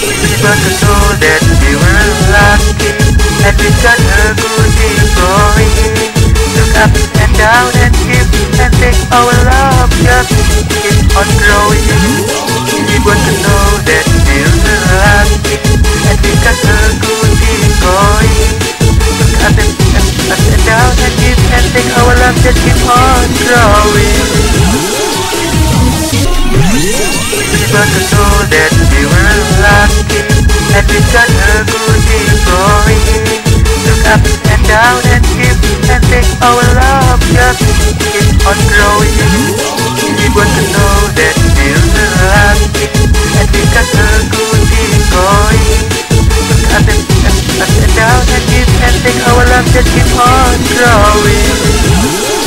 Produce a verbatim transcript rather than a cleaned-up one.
We got to know that we were lucky, and we got a good thing going. Look up and down and give and take our love just keep on growing. We got to know that we were lucky, and we got a good thing going. Look up and, and, up and down and give and take our love just keep on growing. We got to know that we were lucky, and we got a good thing going. Look up and down and give and take our love just keep on growing. We got to know that we were lucky, and we got a good thing going. Look up and, and, up and down and give and take our love just keep on growing.